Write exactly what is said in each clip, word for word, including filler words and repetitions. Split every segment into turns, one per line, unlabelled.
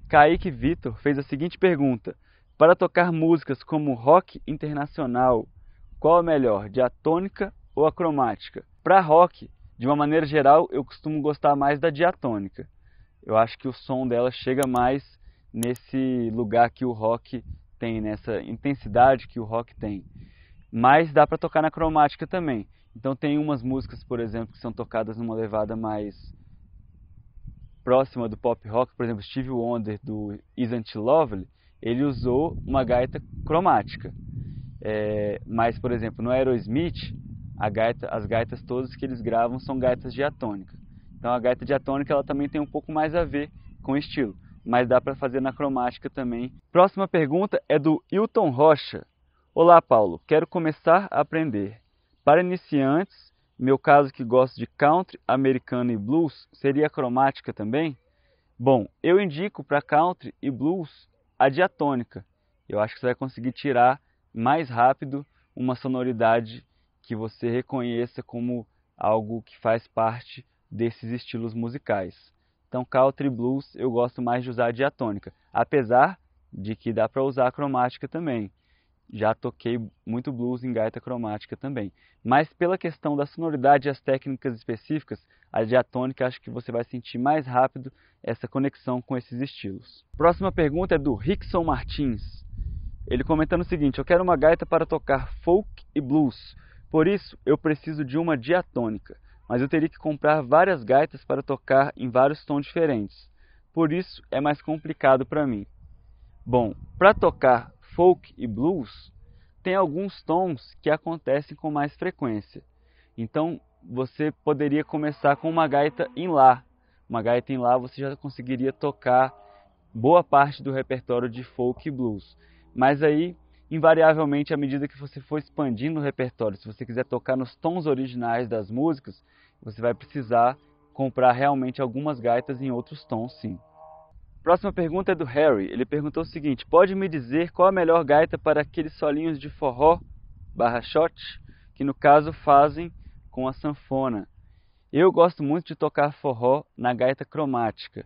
Kaique Vitor fez a seguinte pergunta: para tocar músicas como rock internacional, qual é melhor, diatônica ou a cromática? Para rock, de uma maneira geral, eu costumo gostar mais da diatônica. Eu acho que o som dela chega mais nesse lugar que o rock tem, nessa intensidade que o rock tem. Mas dá para tocar na cromática também. Então tem umas músicas, por exemplo, que são tocadas numa levada mais próxima do pop rock, por exemplo, Stevie Wonder do Isn't It Lovely, ele usou uma gaita cromática. É, mas, por exemplo, no Aerosmith, a gaita, as gaitas todas que eles gravam são gaitas diatônicas. Então a gaita diatônica ela também tem um pouco mais a ver com o estilo, mas dá para fazer na cromática também. Próxima pergunta é do Hilton Rocha. Olá, Paulo, quero começar a aprender. Para iniciantes, meu caso que gosto de country, americano e blues, seria a cromática também? Bom, eu indico para country e blues a diatônica. Eu acho que você vai conseguir tirar mais rápido uma sonoridade que você reconheça como algo que faz parte desses estilos musicais. Então, country e blues eu gosto mais de usar a diatônica, apesar de que dá para usar a cromática também. Já toquei muito blues em gaita cromática também. Mas pela questão da sonoridade e as técnicas específicas, a diatônica acho que você vai sentir mais rápido essa conexão com esses estilos. Próxima pergunta é do Rickson Martins. Ele comentando o seguinte: eu quero uma gaita para tocar folk e blues, por isso eu preciso de uma diatônica, mas eu teria que comprar várias gaitas para tocar em vários tons diferentes. Por isso é mais complicado para mim. Bom, para tocar folk e blues, tem alguns tons que acontecem com mais frequência. Então, você poderia começar com uma gaita em Lá. Uma gaita em Lá você já conseguiria tocar boa parte do repertório de folk e blues. Mas aí, invariavelmente, à medida que você for expandindo o repertório, se você quiser tocar nos tons originais das músicas, você vai precisar comprar realmente algumas gaitas em outros tons, sim. Próxima pergunta é do Harry. Ele perguntou o seguinte: pode me dizer qual a melhor gaita para aqueles solinhos de forró barra shot, que no caso fazem com a sanfona? Eu gosto muito de tocar forró na gaita cromática.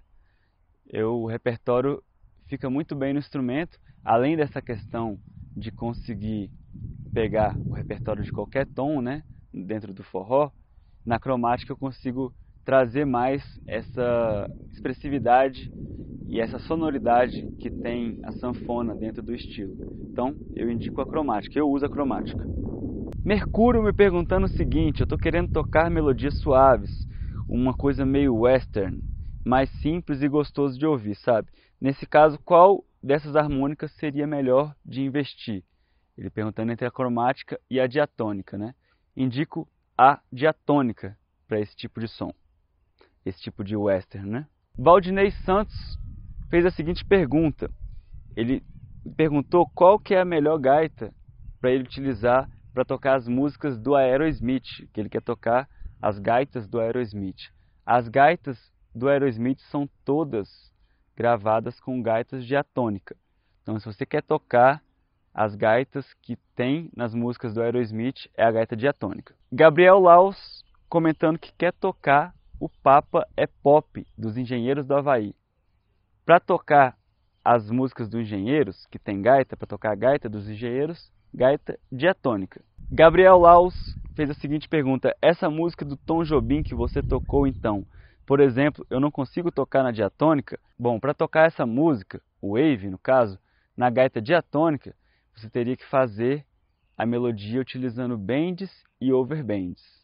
Eu, o repertório fica muito bem no instrumento, além dessa questão de conseguir pegar o repertório de qualquer tom, né, dentro do forró. Na cromática eu consigo trazer mais essa expressividade e essa sonoridade que tem a sanfona dentro do estilo. Então, eu indico a cromática, eu uso a cromática. Mercúrio me perguntando o seguinte: eu estou querendo tocar melodias suaves, uma coisa meio western, mais simples e gostoso de ouvir, sabe? Nesse caso, qual dessas harmônicas seria melhor de investir? Ele perguntando entre a cromática e a diatônica, né? Indico a diatônica para esse tipo de som, esse tipo de western, né? Valdinei Santos fez a seguinte pergunta. Ele perguntou qual que é a melhor gaita para ele utilizar para tocar as músicas do Aerosmith, que ele quer tocar as gaitas do Aerosmith. As gaitas do Aerosmith são todas gravadas com gaitas diatônica. Então, se você quer tocar as gaitas que tem nas músicas do Aerosmith, é a gaita diatônica. Gabriel Laus comentando que quer tocar o Papa é Pop dos Engenheiros do Havaí. Para tocar as músicas dos Engenheiros, que tem gaita, para tocar a gaita dos Engenheiros, gaita diatônica. Gabriel Laus fez a seguinte pergunta: essa música do Tom Jobim que você tocou então, por exemplo, eu não consigo tocar na diatônica? Bom, para tocar essa música, o Wave no caso, na gaita diatônica, você teria que fazer a melodia utilizando bends e overbends.